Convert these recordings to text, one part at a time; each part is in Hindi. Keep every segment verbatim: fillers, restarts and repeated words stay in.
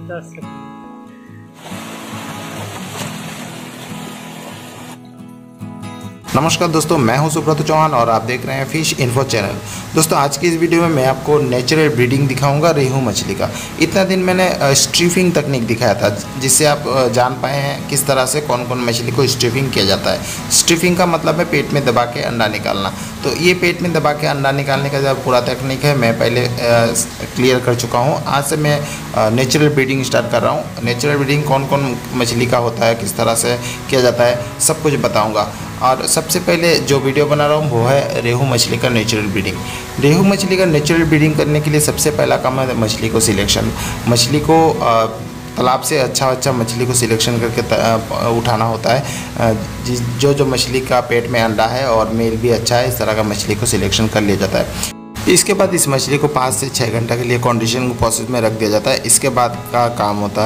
दस सेकंड। नमस्कार दोस्तों, मैं हूं सुब्रत चौहान और आप देख रहे हैं फिश इन्फो चैनल। दोस्तों आज की इस वीडियो में मैं आपको नेचुरल ब्रीडिंग दिखाऊंगा रेहू मछली का। इतना दिन मैंने स्ट्रीफिंग तकनीक दिखाया था जिससे आप जान पाए हैं किस तरह से कौन कौन मछली को स्ट्रीफिंग किया जाता है। स्ट्रीफिंग का मतलब है पेट में दबा के अंडा निकालना। तो ये पेट में दबा के अंडा निकालने का जो पूरा तकनीक है मैं पहले क्लियर कर चुका हूँ। आज से मैं नेचुरल ब्रीडिंग स्टार्ट कर रहा हूँ। नेचुरल ब्रीडिंग कौन कौन मछली का होता है, किस तरह से किया जाता है, सब कुछ बताऊँगा। और सबसे पहले जो वीडियो बना रहा हूँ वो है रेहू मछली का नेचुरल ब्रीडिंग। रेहू मछली का नेचुरल ब्रीडिंग करने के लिए सबसे पहला काम है मछली को सिलेक्शन। मछली को तालाब से अच्छा अच्छा मछली को सिलेक्शन करके उठाना होता है। जो जो मछली का पेट में अंडा है और मेल भी अच्छा है, इस तरह का मछली को सिलेक्शन कर लिया जाता है। इसके बाद इस मछली को पाँच से छः घंटा के लिए कंडीशन प्रोसेस में रख दिया जाता है। इसके बाद का काम होता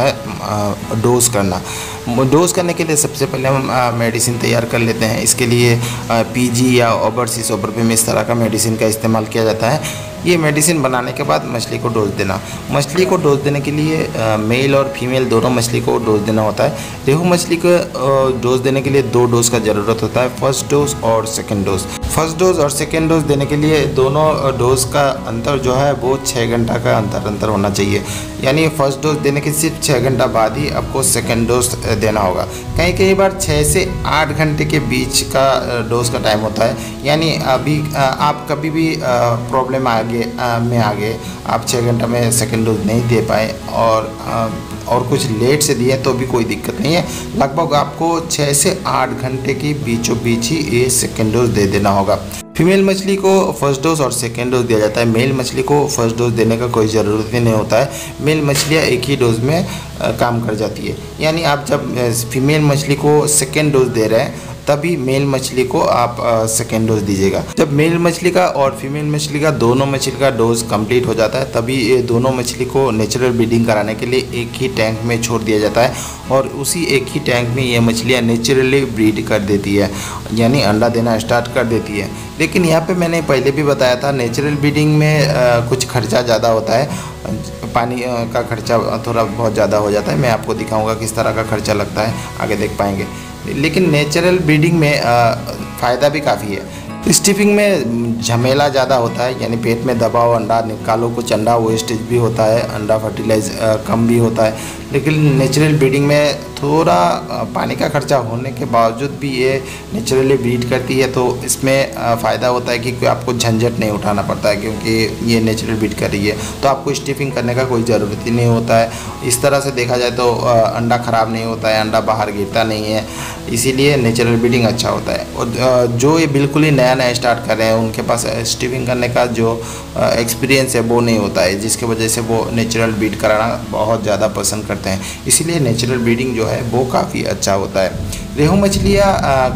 है डोज करना। डोज करने के लिए सबसे पहले हम मेडिसिन तैयार कर लेते हैं। इसके लिए पीजी या ओबरसीज ओबरफिम इस तरह का मेडिसिन का इस्तेमाल किया जाता है। ये मेडिसिन बनाने के बाद मछली को डोज देना। मछली को डोज देने के लिए मेल और फीमेल दोनों मछली को डोज देना होता है। रेहू मछली को डोज देने के लिए दो डोज का ज़रूरत होता है, फर्स्ट डोज और सेकेंड डोज। फर्स्ट डोज और सेकेंड डोज देने के लिए दोनों डोज का अंतर जो है वो छः घंटा का अंतर अंतर होना चाहिए। यानी फर्स्ट डोज देने के सिर्फ छः घंटा बाद ही आपको सेकेंड डोज देना होगा। कई कई बार छः से आठ घंटे के बीच का डोज का टाइम होता है। यानी अभी आप कभी भी प्रॉब्लम आगे में आगे आप छः घंटा में सेकेंड डोज नहीं दे पाए और और कुछ लेट से दिए तो भी कोई दिक्कत नहीं है। लगभग आपको छः से आठ घंटे के बीचों बीच ही ये सेकेंड डोज दे देना होगा। फीमेल मछली को फर्स्ट डोज और सेकेंड डोज दिया जाता है। मेल मछली को फर्स्ट डोज देने का कोई ज़रूरत ही नहीं होता है। मेल मछलियाँ एक ही डोज में काम कर जाती है। यानी आप जब फीमेल मछली को सेकेंड डोज दे रहे हैं तभी मेल मछली को आप सेकेंड डोज दीजिएगा। जब मेल मछली का और फीमेल मछली का दोनों मछली का डोज कंप्लीट हो जाता है तभी ये दोनों मछली को नेचुरल ब्रीडिंग कराने के लिए एक ही टैंक में छोड़ दिया जाता है और उसी एक ही टैंक में ये मछलियाँ नेचुरली ब्रीड कर देती है, यानी अंडा देना स्टार्ट कर देती है। लेकिन यहाँ पे मैंने पहले भी बताया था नेचुरल ब्रीडिंग में आ, कुछ खर्चा ज़्यादा होता है। पानी का खर्चा थोड़ा बहुत ज़्यादा हो जाता है। मैं आपको दिखाऊंगा किस तरह का खर्चा लगता है, आगे देख पाएंगे। लेकिन नेचुरल ब्रीडिंग में फ़ायदा भी काफ़ी है। स्टीफिंग में झमेला ज़्यादा होता है, यानी पेट में दबाओ, अंडा निकालो, कुछ अंडा वेस्टेज भी होता है, अंडा फर्टिलाइज कम भी होता है। लेकिन नेचुरल ब्रीडिंग में थोड़ा पानी का खर्चा होने के बावजूद भी ये नेचुरली ब्रीड करती है, तो इसमें फ़ायदा होता है कि आपको झंझट नहीं उठाना पड़ता है क्योंकि ये नेचुरल ब्रीड कर रही है, तो आपको स्टीफिंग करने का कोई ज़रूरत ही नहीं होता है। इस तरह से देखा जाए तो अंडा ख़राब नहीं होता है, अंडा बाहर गिरता नहीं है, इसीलिए नेचुरल ब्रीडिंग अच्छा होता है। और जो ये बिल्कुल ही नया नया स्टार्ट कर रहे हैं उनके पास स्टीफिंग करने का जो एक्सपीरियंस है वो नहीं होता है, जिसकी वजह से वो नेचुरल ब्रीड कराना बहुत ज़्यादा पसंद करते हैं। इसीलिए नेचुरल ब्रीडिंग जो है वो काफ़ी अच्छा होता है। रेहू मछलियाँ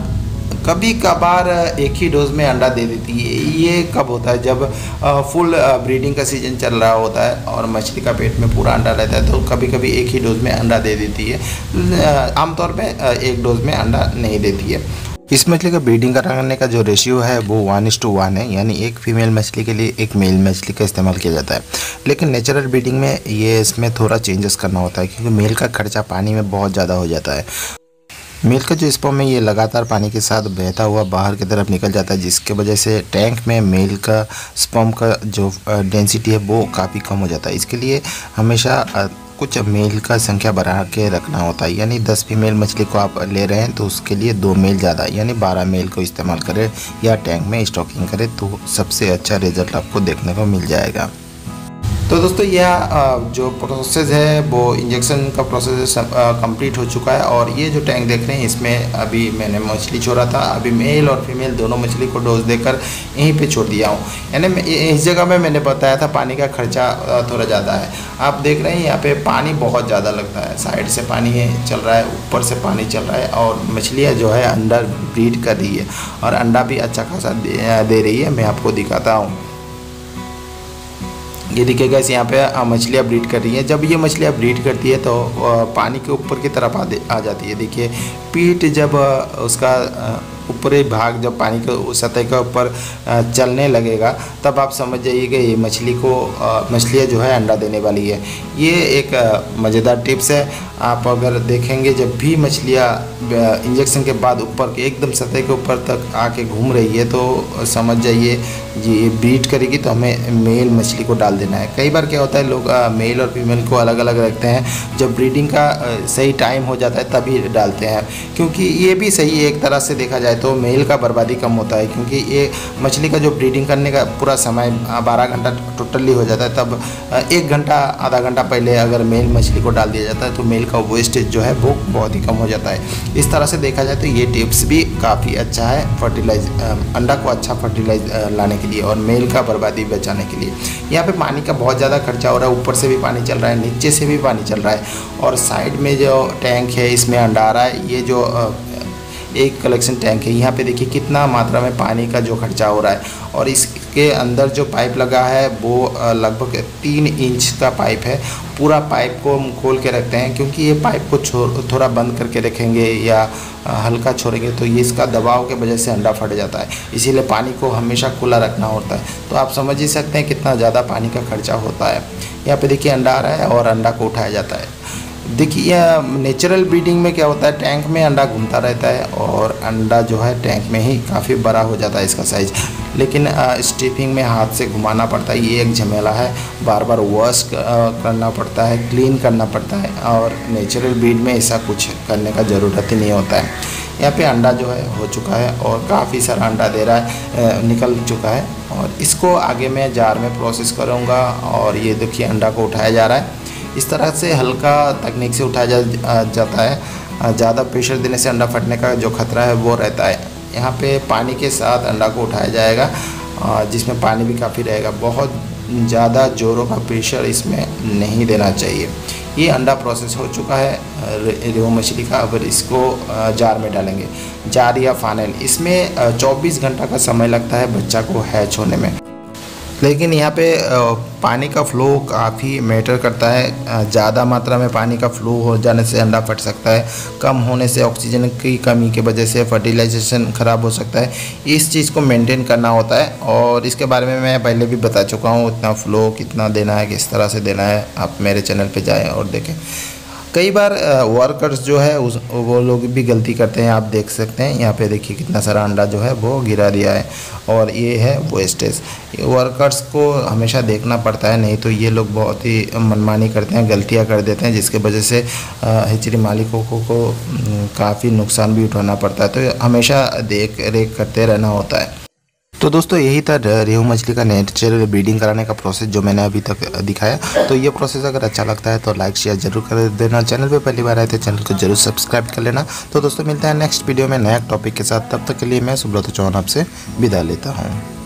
कभी कभार एक ही डोज में अंडा दे देती है। ये कब होता है? जब फुल ब्रीडिंग का सीजन चल रहा होता है और मछली का पेट में पूरा अंडा रहता है तो कभी कभी एक ही डोज में अंडा दे देती है। आमतौर पे एक डोज में अंडा नहीं देती है। इस मछली का ब्रीडिंग कराने का जो रेशियो है वो वन इस टू वन है, यानी एक फीमेल मछली के लिए एक मेल मछली का इस्तेमाल किया जाता है। लेकिन नेचुरल ब्रीडिंग में ये इसमें थोड़ा चेंजेस करना होता है क्योंकि मेल का खर्चा पानी में बहुत ज़्यादा हो जाता है। मेल का जो स्पर्म है ये लगातार पानी के साथ बहता हुआ बाहर की तरफ निकल जाता है, जिसके वजह से टैंक में मेल का स्पर्म का जो डेंसिटी है वो काफ़ी कम हो जाता है। इसके लिए हमेशा कुछ मेल का संख्या बढ़ा के रखना होता है। यानी दस फीमेल मछली को आप ले रहे हैं तो उसके लिए दो मेल ज़्यादा, यानी बारह मेल को इस्तेमाल करें या टैंक में स्टॉकिंग करें तो सबसे अच्छा रिजल्ट आपको देखने को मिल जाएगा। तो दोस्तों यह जो प्रोसेस है वो इंजेक्शन का प्रोसेस कंप्लीट हो चुका है और ये जो टैंक देख रहे हैं इसमें अभी मैंने मछली छोड़ा था। अभी मेल और फीमेल दोनों मछली को डोज देकर यहीं पे छोड़ दिया हूँ। यानी इस जगह में मैंने बताया था पानी का खर्चा थोड़ा ज़्यादा है। आप देख रहे हैं यहाँ पे पानी बहुत ज़्यादा लगता है, साइड से पानी चल रहा है, ऊपर से पानी चल रहा है और मछलियाँ जो है अंडा ब्रीड कर रही है और अंडा भी अच्छा खासा दे रही है। मैं आपको दिखाता हूँ, ये देखिए गाइस, यहाँ पे मछलियाँ ब्रीड कर रही हैं। जब ये मछलियाँ ब्रीड करती है तो पानी के ऊपर की तरफ आ, आ जाती है। देखिए पीठ जब उसका ऊपरी भाग जब पानी के सतह के ऊपर चलने लगेगा तब आप समझ जाइएगा ये मछली को मछलियाँ जो है अंडा देने वाली है। ये एक मज़ेदार टिप्स है। आप अगर देखेंगे जब भी मछलियाँ इंजेक्शन के बाद ऊपर के एकदम सतह के ऊपर तक आके घूम रही है तो समझ जाइए ये ब्रीड करेगी, तो हमें मेल मछली को डाल देना है। कई बार क्या होता है लोग मेल और फीमेल को अलग अलग रखते हैं, जब ब्रीडिंग का सही टाइम हो जाता है तभी डालते हैं, क्योंकि ये भी सही है एक तरह से देखा जाए तो मेल का बर्बादी कम होता है, क्योंकि ये मछली का जो ब्रीडिंग करने का पूरा समय बारह घंटा टोटली हो जाता है, तब एक घंटा आधा घंटा पहले अगर मेल मछली को डाल दिया जाता है तो मेल का वेस्टेज जो है वो बहुत ही कम हो जाता है। इस तरह से देखा जाए तो ये टिप्स भी काफ़ी अच्छा है फर्टिलाइज अंडा को अच्छा फर्टिलाइज लाने के लिए और मेल का बर्बादी बचाने के लिए। यहाँ पे पानी का बहुत ज़्यादा खर्चा हो रहा है, ऊपर से भी पानी चल रहा है, नीचे से भी पानी चल रहा है और साइड में जो टैंक है इसमें अंडा आ रहा है। ये जो एक कलेक्शन टैंक है, यहाँ पे देखिए कितना मात्रा में पानी का जो खर्चा हो रहा है और इसके अंदर जो पाइप लगा है वो लगभग तीन इंच का पाइप है। पूरा पाइप को हम खोल के रखते हैं क्योंकि ये पाइप को थोड़ा बंद करके रखेंगे या हल्का छोड़ेंगे तो ये इसका दबाव के वजह से अंडा फट जाता है, इसीलिए पानी को हमेशा खुला रखना होता है। तो आप समझ ही सकते हैं कितना ज़्यादा पानी का खर्चा होता है। यहाँ पे देखिए अंडा आ रहा है और अंडा को उठाया जाता है। देखिए नेचुरल ब्रीडिंग में क्या होता है, टैंक में अंडा घूमता रहता है और अंडा जो है टैंक में ही काफ़ी बड़ा हो जाता है इसका साइज़, लेकिन स्ट्रिपिंग में हाथ से घुमाना पड़ता है, ये एक झमेला है, बार बार वॉश करना पड़ता है, क्लीन करना पड़ता है और नेचुरल ब्रीड में ऐसा कुछ करने का ज़रूरत ही नहीं होता है। यहाँ पे अंडा जो है हो चुका है और काफ़ी सारा अंडा दे रहा है, निकल चुका है और इसको आगे मैं जार में प्रोसेस करूँगा और ये देखिए अंडा को उठाया जा रहा है। इस तरह से हल्का तकनीक से उठाया जा, जाता है, ज़्यादा प्रेशर देने से अंडा फटने का जो खतरा है वो रहता है। यहाँ पे पानी के साथ अंडा को उठाया जाएगा जिसमें पानी भी काफ़ी रहेगा, बहुत ज़्यादा जोरों का प्रेशर इसमें नहीं देना चाहिए। ये अंडा प्रोसेस हो चुका है रेहू मछली का। अब इसको जार में डालेंगे, जार या फानेल। इसमें चौबीस घंटा का समय लगता है बच्चा को हैच होने में, लेकिन यहाँ पे पानी का फ्लो काफ़ी मैटर करता है। ज़्यादा मात्रा में पानी का फ्लो हो जाने से अंडा फट सकता है, कम होने से ऑक्सीजन की कमी की वजह से फर्टिलाइजेशन ख़राब हो सकता है। इस चीज़ को मेंटेन करना होता है और इसके बारे में मैं पहले भी बता चुका हूँ, इतना फ्लो कितना देना है, किस तरह से देना है। आप मेरे चैनल पे जाएं और देखें। कई बार वर्कर्स जो है उस वो लोग भी गलती करते हैं, आप देख सकते हैं। यहाँ पे देखिए कितना सारा अंडा जो है वो गिरा दिया है और ये है वेस्टेज। वर्कर्स को हमेशा देखना पड़ता है, नहीं तो ये लोग बहुत ही मनमानी करते हैं, गलतियाँ कर देते हैं, जिसके वजह से हेचरी मालिकों को, को काफ़ी नुकसान भी उठाना पड़ता है। तो हमेशा देख रेख करते रहना होता है। तो दोस्तों यही था रेहू मछली का नेचुरल ब्रीडिंग कराने का प्रोसेस जो मैंने अभी तक दिखाया। तो ये प्रोसेस अगर अच्छा लगता है तो लाइक शेयर जरूर कर देना। चैनल पे पहली बार आए तो चैनल को जरूर सब्सक्राइब कर लेना। तो दोस्तों मिलते हैं नेक्स्ट वीडियो में नया टॉपिक के साथ, तब तक के लिए मैं सुब्रत चौहान आपसे विदा लेता हूँ।